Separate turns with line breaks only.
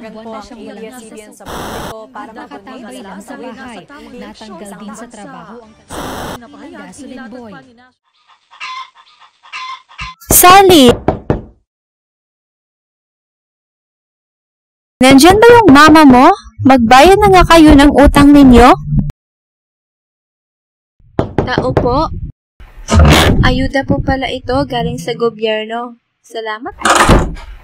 Tinawagan po ang ABS-CBN sa publiko para
Nakatambay lang sa bahay. Natanggal din sa trabaho ang gasoline boy.
Sally! Nandyan ba yung mama mo? Magbayad na nga kayo ng utang ninyo?
Tao po. Ayuda po pala ito galing sa gobyerno. Salamat.